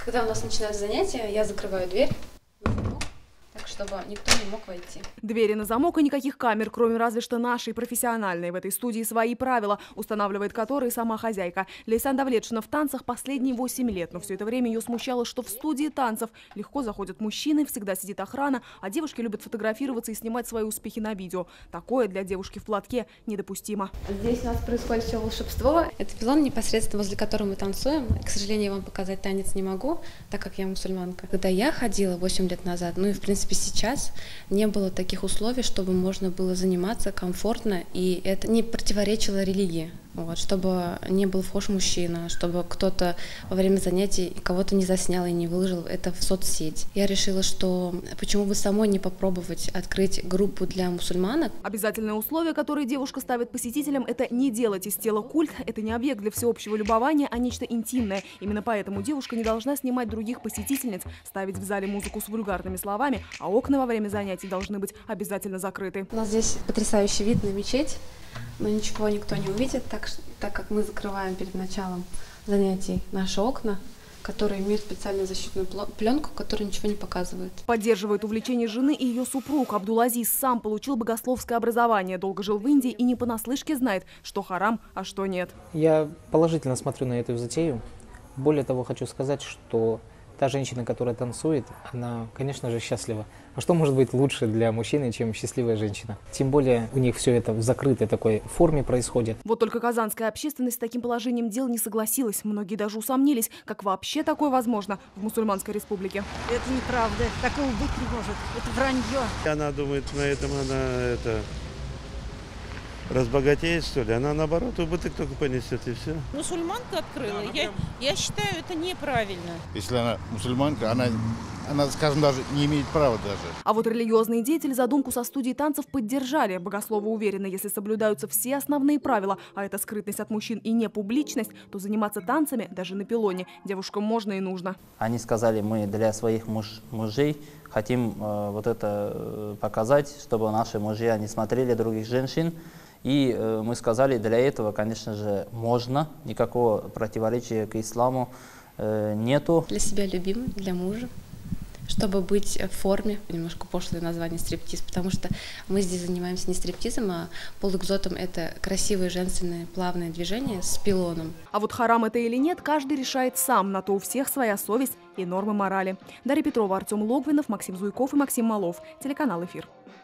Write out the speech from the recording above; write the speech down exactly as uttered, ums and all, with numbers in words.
Когда у нас начинаются занятия, я закрываю дверь, так, чтобы никто не мог войти. Двери на замок и никаких камер, кроме разве что нашей профессиональной. В этой студии свои правила, устанавливает которые сама хозяйка. Лейсан Давлетшина в танцах последние восемь лет, но все это время ее смущало, что в студии танцев легко заходят мужчины, всегда сидит охрана, а девушки любят фотографироваться и снимать свои успехи на видео. Такое для девушки в платке недопустимо. Здесь у нас происходит все волшебство. Это пилон, непосредственно возле которого мы танцуем. К сожалению, я вам показать танец не могу, так как я мусульманка. Когда я ходила восемь лет назад, ну и в принципе сейчас не было таких условий, чтобы можно было заниматься комфортно, и это не противоречило религии. Вот, чтобы не был вхож мужчина, чтобы кто-то во время занятий кого-то не заснял и не выложил это в соцсеть. Я решила, что почему бы самой не попробовать открыть группу для мусульманок. Обязательное условие, которое девушка ставит посетителям, это не делать из тела культ. Это не объект для всеобщего любования, а нечто интимное. Именно поэтому девушка не должна снимать других посетительниц, ставить в зале музыку с вульгарными словами, а окна во время занятий должны быть обязательно закрыты. У нас здесь потрясающий вид на мечеть. Но ничего никто не увидит, так, так как мы закрываем перед началом занятий наши окна, которые имеют специальную защитную пленку, которая ничего не показывает. Поддерживает увлечение жены и ее супруг. Абдул-Азиз сам получил богословское образование, долго жил в Индии и не понаслышке знает, что харам, а что нет. Я положительно смотрю на эту затею. Более того, хочу сказать, что та женщина, которая танцует, она, конечно же, счастлива. А что может быть лучше для мужчины, чем счастливая женщина? Тем более у них все это в закрытой такой форме происходит. Вот только казанская общественность с таким положением дел не согласилась. Многие даже усомнились, как вообще такое возможно в мусульманской республике. Это неправда, такого быть не может, это вранье. Она думает, на этом она это... разбогатеет, что ли? Она, наоборот, убыток только понесет, и все. Мусульманка открыла. Я, я считаю, это неправильно. Если она мусульманка, она, она, скажем, даже не имеет права даже. А вот религиозные деятели задумку со студией танцев поддержали. Богословы уверены, если соблюдаются все основные правила, а это скрытность от мужчин и не публичность, то заниматься танцами даже на пилоне девушкам можно и нужно. Они сказали, мы для своих муж, мужей хотим э, вот это э, показать, чтобы наши мужья не смотрели других женщин. И э, мы сказали, для этого, конечно же, можно, никакого противоречия к исламу э, нету. Для себя любимым, для мужа, чтобы быть в форме. Немножко пошлое название стриптиз, потому что мы здесь занимаемся не стриптизом, а полуэкзотом. Это красивые женственные плавные движения с пилоном. А вот харам это или нет, каждый решает сам. На то у всех своя совесть и нормы морали. Дарья Петрова, Артем Логвинов, Максим Зуйков и Максим Малов. Телеканал «Эфир».